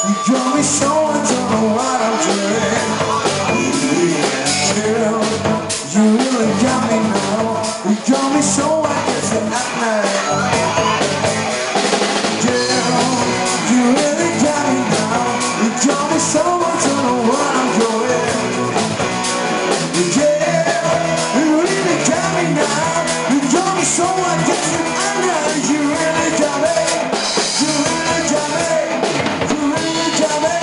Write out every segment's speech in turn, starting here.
You got me so I don't know what I'm doing. Girl, you really got me now. You got me so I guess at night. Girl, you really got me now. You got me so I don't know what I'm doing. Yeah, you really got me now. You got me so I guess at night. You really got me. You really got me. You really got me.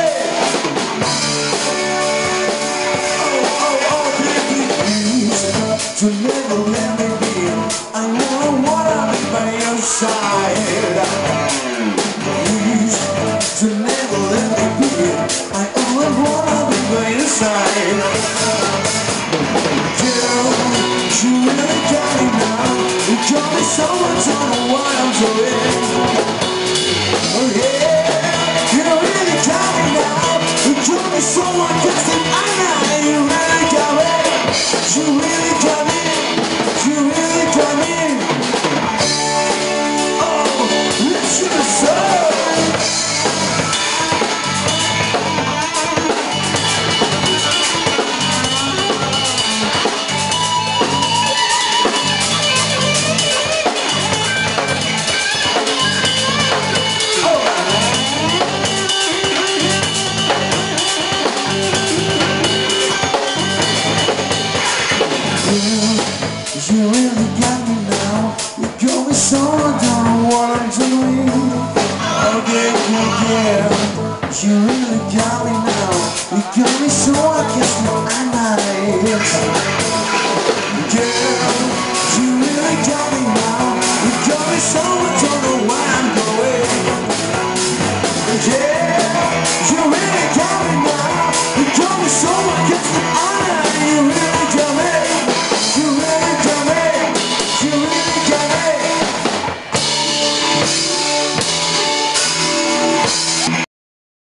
To never let me be, I never wanna be by your side. Please, to never let me be, I only wanna be by your side. Girl, you really got me now. You got me so I don't know what I'm doing. Oh yeah, you really got me now. You got me so I guess that I know you really got me. You really got me. You really got me. Oh, listen to soul. You really got me now. You got me so I don't know what I'm doing. Oh yeah, yeah, yeah. You really got me now. You got me so I guess that I nice. Girl, you really got me now. You got me so I don't know where I'm going. Yeah, you really got me now. You got me so I guess that I know.